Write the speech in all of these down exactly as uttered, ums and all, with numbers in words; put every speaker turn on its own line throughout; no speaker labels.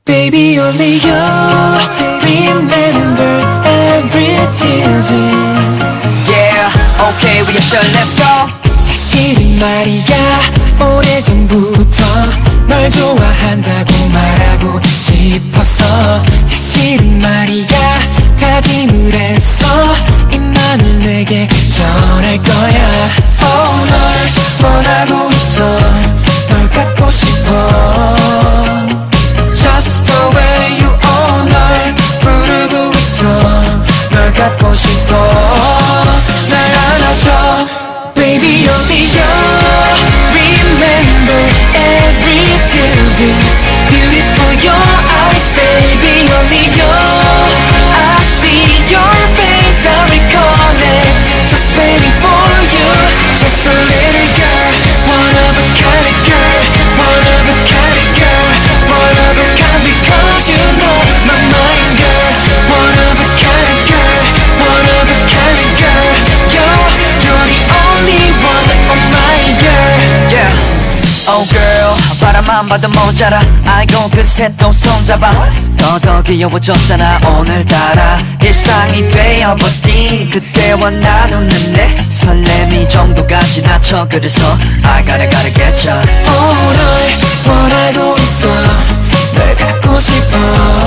Baby only you remember every teasing.
Yeah, okay, we are sure, let's go.
사실은 말이야 오래전부터 널 좋아한다고 말하고 싶었어. 사실은 말이야 다짐을 했어. 이 맘을 내게 전할 거야. Oh 널 원하고 있어. 널 갖고 싶어. Just the way you are 널 부르고 있어. 널 갖고 싶어. 날 안아줘. Baby only you remember every teasing. Beautiful your eyes, baby only you. I see your face, I recall it. Just waiting for you, just a little girl. One of a kind of girl, one of a kind of girl, one of a kind because you know my mind, girl. One of a kind of girl, one of a kind of girl. You're, you're the only one on my girl.
Yeah, oh girl, 바라만 봐도 모자라. 알고 그새 또 손잡아. 더더 귀여워졌잖아 오늘따라. 일상이 되어버린 그때와 나누는 내 설렘이 정도가 지나쳐. 그래서 I gotta gotta get ya.
Oh 널 원하고 있어. 널 갖고 싶어.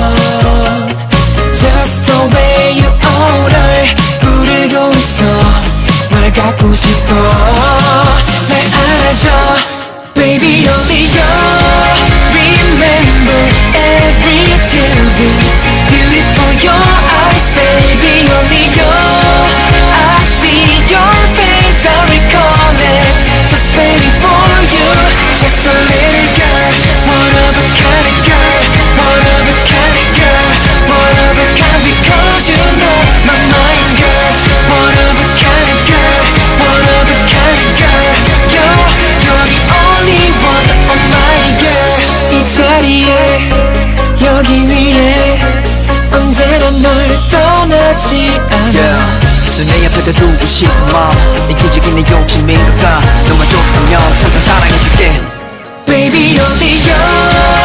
Just the way you are 널 부르고 있어. 널 갖고 싶어. 날 안아줘. Baby only you remember every teasing. Beautiful your eyes, baby only you. I see your face, I recall it. Just waiting for you, just a little girl. One of a kind of girl, one of a kind of girl, one of a kind because you know my mind, girl. One of a kind of girl, one of a kind of girl. You're, you're the only one on my girl. 이 자리에 여기 위에 언제나 널 떠나지 않아.
Yeah, 내 옆에도 두고 싶은 마음 네 기적인 내 욕심인 걸까. 너만 좋다면 항상 사랑해줄게.
Baby only you